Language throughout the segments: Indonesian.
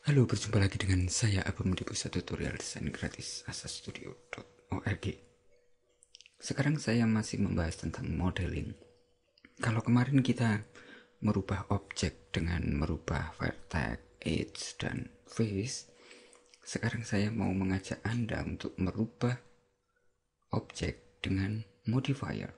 Halo, berjumpa lagi dengan saya Abam di pusat tutorial desain gratis asastudio.org. Sekarang saya masih membahas tentang modeling. Kalau kemarin kita merubah objek dengan merubah vertex, edge, dan face, sekarang saya mau mengajak Anda untuk merubah objek dengan modifier.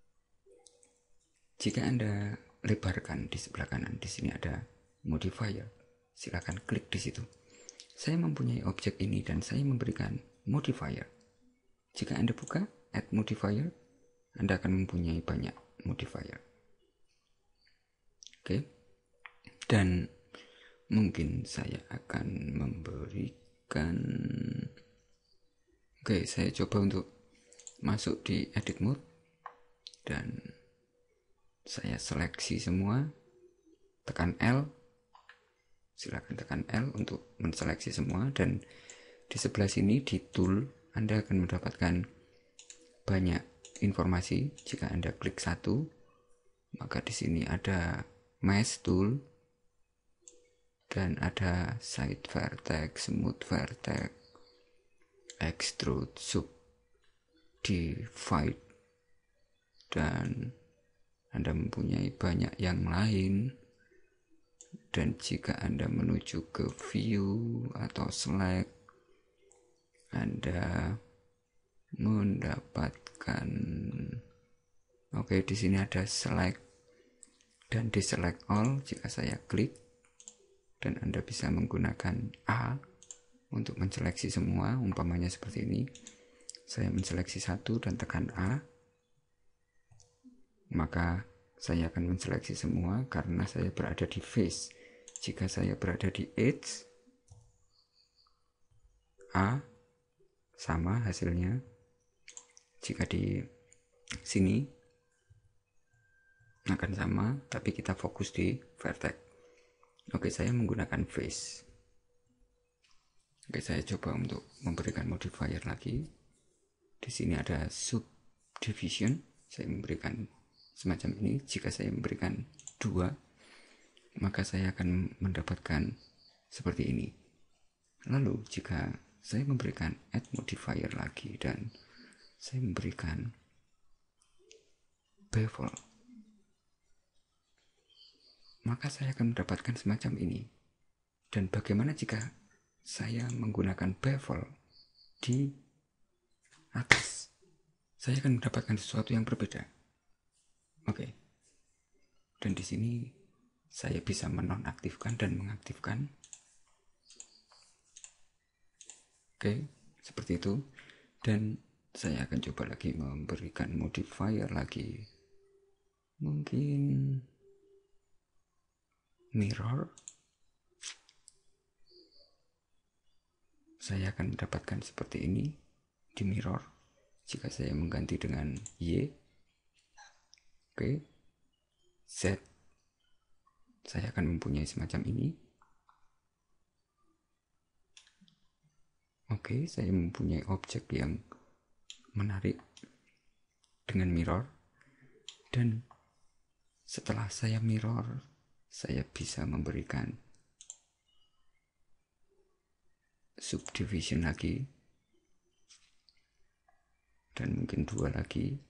Jika Anda lebarkan di sebelah kanan, di sini ada modifier. Silakan klik di situ. Saya mempunyai objek ini dan saya memberikan modifier. Jika Anda buka add modifier, Anda akan mempunyai banyak modifier. Oke. Dan mungkin saya akan memberikan saya coba untuk masuk di edit mode dan saya seleksi semua, tekan L. Silakan tekan L untuk menseleksi semua, dan di sebelah sini di tool Anda akan mendapatkan banyak informasi. Jika Anda klik satu, maka di sini ada mesh tool dan ada side vertex, smooth vertex, extrude, subdivide, dan Anda mempunyai banyak yang lain. Dan jika Anda menuju ke view atau select, Anda mendapatkan di sini ada select dan deselect all. Jika saya klik, dan Anda bisa menggunakan A untuk menseleksi semua, umpamanya seperti ini. Saya menseleksi satu dan tekan A, maka saya akan menseleksi semua karena saya berada di face. Jika saya berada di edge, A sama hasilnya. Jika di sini akan sama, tapi kita fokus di vertex. Saya menggunakan face. Saya coba untuk memberikan modifier lagi. Di sini ada subdivision. Saya memberikan semacam ini. Jika saya memberikan 2, maka saya akan mendapatkan seperti ini. Lalu jika saya memberikan add modifier lagi dan saya memberikan bevel, maka saya akan mendapatkan semacam ini. Dan bagaimana jika saya menggunakan bevel di atas? Saya akan mendapatkan sesuatu yang berbeda. Dan di sini saya bisa menonaktifkan dan mengaktifkan. Seperti itu. Dan saya akan coba lagi memberikan modifier lagi. Mungkin mirror. Saya akan mendapatkan seperti ini di mirror. Jika saya mengganti dengan Y. Z. Saya akan mempunyai semacam ini. Saya mempunyai objek yang menarik dengan mirror. Dan setelah saya mirror, saya bisa memberikan subdivision lagi. Dan mungkin 2 lagi.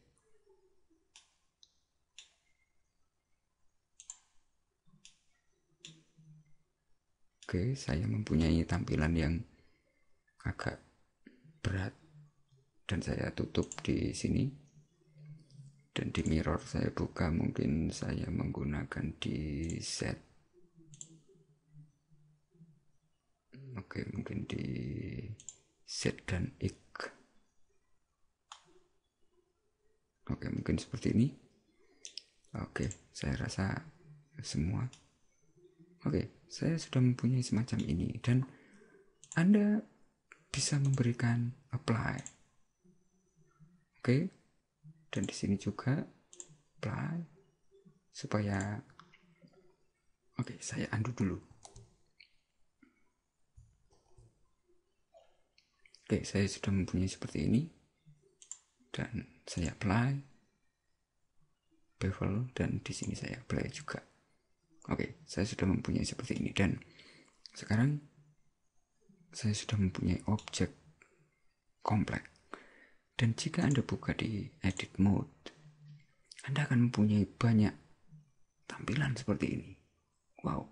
Saya mempunyai tampilan yang agak berat dan saya tutup di sini. Dan di mirror saya buka, mungkin saya menggunakan di Z. Mungkin di Z dan X. Mungkin seperti ini. Saya rasa semua. Saya sudah mempunyai semacam ini, dan Anda bisa memberikan apply. Dan di sini juga apply supaya saya undo dulu. Saya sudah mempunyai seperti ini dan saya apply bevel, dan di sini saya apply juga. Saya sudah mempunyai seperti ini. Dan sekarang saya sudah mempunyai objek kompleks. Dan jika Anda buka di edit mode, Anda akan mempunyai banyak tampilan seperti ini. Wow.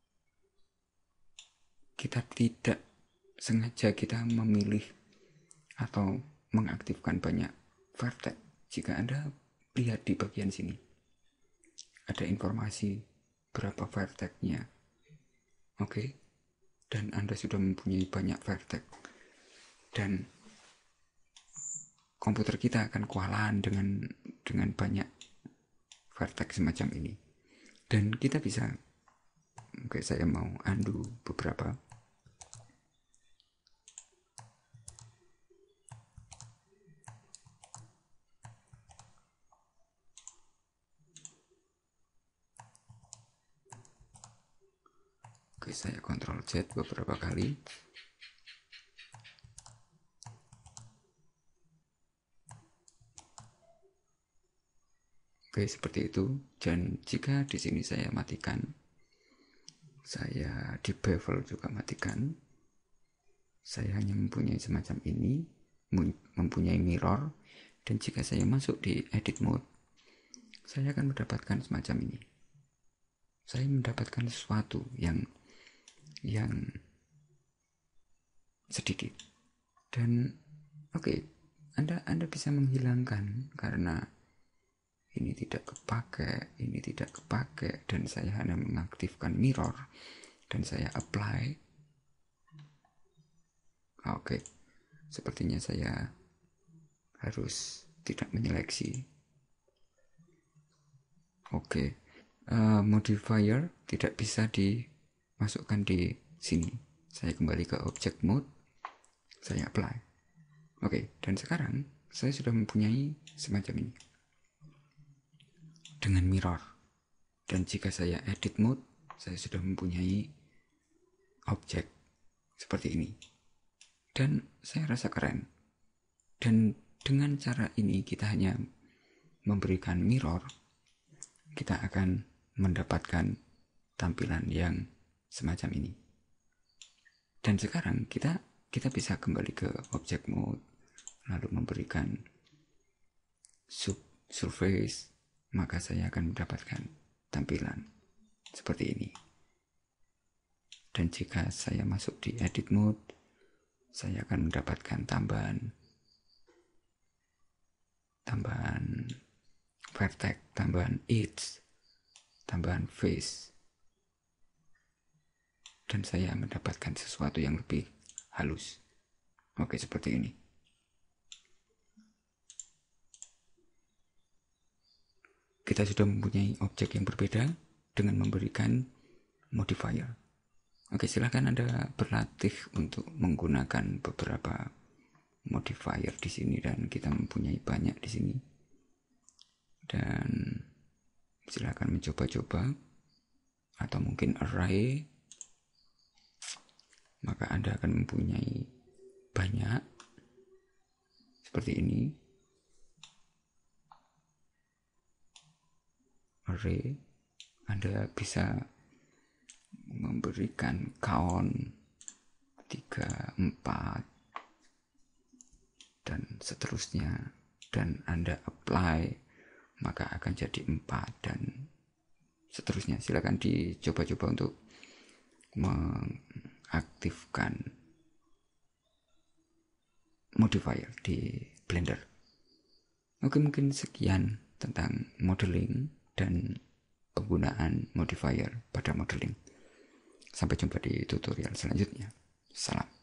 Kita tidak sengaja kita memilih atau mengaktifkan banyak vertex. Jika Anda lihat di bagian sini, ada informasi berapa vertexnya. Oke. Dan Anda sudah mempunyai banyak vertex. Dan komputer kita akan kewalahan dengan banyak vertex semacam ini. Dan kita bisa, oke, saya mau undo beberapa. Oke, saya Ctrl Z beberapa kali. Oke, seperti itu. Dan jika di sini saya matikan, saya di bevel juga matikan, saya hanya mempunyai semacam ini, mempunyai mirror. Dan jika saya masuk di edit mode, saya akan mendapatkan semacam ini. Saya mendapatkan sesuatu yang sedikit. Dan oke, Anda bisa menghilangkan karena ini tidak kepake, dan saya hanya mengaktifkan mirror dan saya apply. Oke, sepertinya saya harus tidak menyeleksi. Oke, modifier tidak bisa dimasukkan di sini. Saya kembali ke object mode, saya apply. Oke, dan sekarang saya sudah mempunyai semacam ini dengan mirror. Dan jika saya edit mode, saya sudah mempunyai objek seperti ini. Dan saya rasa keren. Dan dengan cara ini kita hanya memberikan mirror, kita akan mendapatkan tampilan yang semacam ini. Dan sekarang kita bisa kembali ke object mode, lalu memberikan surface, maka saya akan mendapatkan tampilan seperti ini. Dan jika saya masuk di edit mode, saya akan mendapatkan tambahan vertex, tambahan edge, tambahan face, dan saya mendapatkan sesuatu yang lebih halus. Oke, seperti ini. Kita sudah mempunyai objek yang berbeda dengan memberikan modifier. Oke, silakan Anda berlatih untuk menggunakan beberapa modifier di sini, dan kita mempunyai banyak di sini. Dan silakan mencoba-coba, atau mungkin array, maka Anda akan mempunyai banyak seperti ini. Array, Anda bisa memberikan count 3, 4 dan seterusnya, dan Anda apply, maka akan jadi 4 dan seterusnya. Silakan dicoba-coba untuk mengaktifkan modifier di Blender. Oke, mungkin sekian tentang modeling dan penggunaan modifier pada modeling. Sampai jumpa di tutorial selanjutnya. Salam.